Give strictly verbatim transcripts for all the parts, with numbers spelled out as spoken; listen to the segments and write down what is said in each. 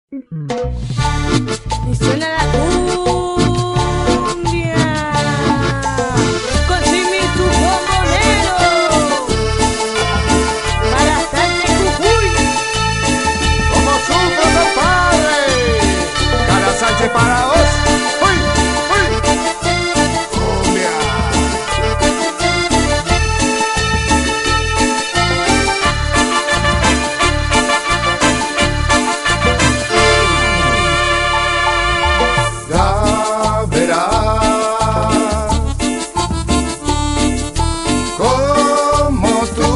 Y suena la cumbia con Jimmy tu bombonero para hacerte Jujuy. Como sufre compadre, Cara Sánchez para vos. ¡Uy! ¡Uy! Cumbia. Ya verás como tú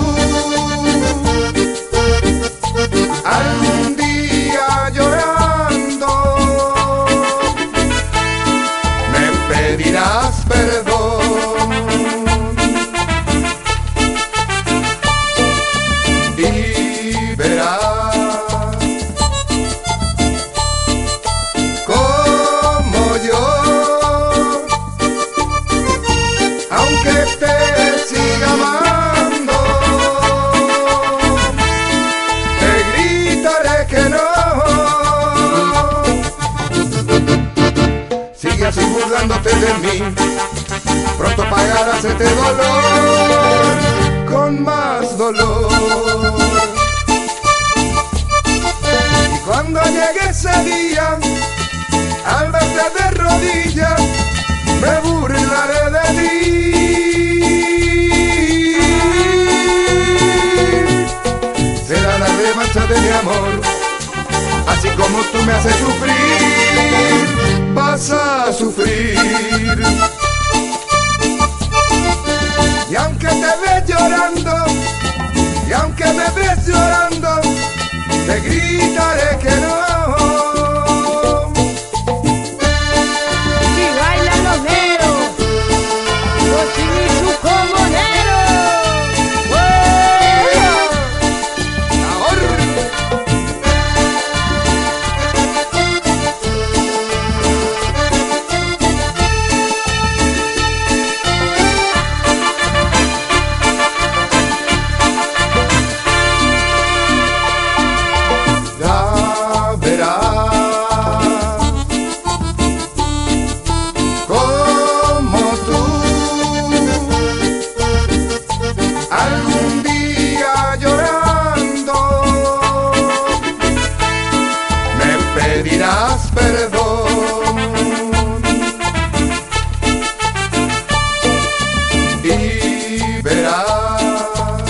algún día llorando me pedirás perdón y verás como yo, aunque te siga amando, te gritaré que no. Sigue así burlándote de mí, pronto pagarás este dolor con más dolor. Y cuando llegue ese día, al verte de rodillas, me burlaré de ti. Será la revancha de mi amor, así como tú me haces sufrir, vas a sufrir. Y aunque te ves llorando, y aunque me ves llorando, te gritaré que no. Y bailan los negros con Jimmy su bombonero. Ya verás como tú algún día llorando me pedirás perdón y verás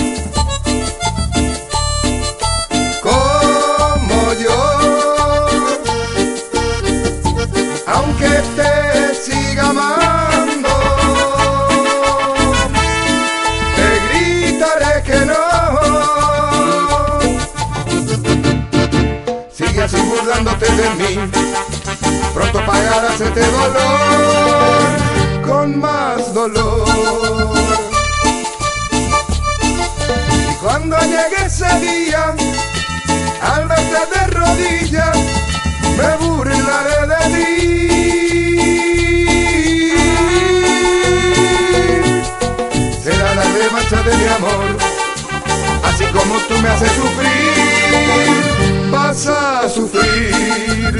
como yo, aunque te siga amando, te gritaré que no. Sigue así burlándote de mí, pronto pagarás este dolor con más dolor. Y cuando llegue ese día, al verte de rodillas, me burlaré de ti. Será la revancha de mi amor, así como tú me haces sufrir, vas a sufrir.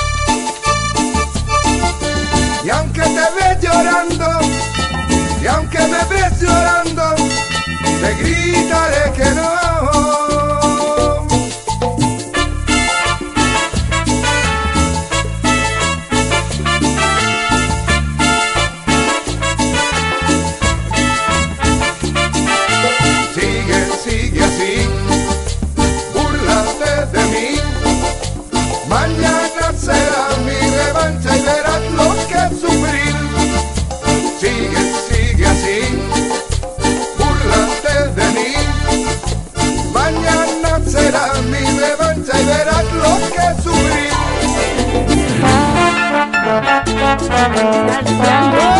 Y aunque te ves llorando, y aunque me ves llorando, te gritaré que no. Sigue, sigue así, búrlate de mí. Mañana será mi revancha y verás lo que es sufrir. Sigue, sigue así, búrlate de mí. Mañana será mi revancha y verás lo que es sufrir. Alzando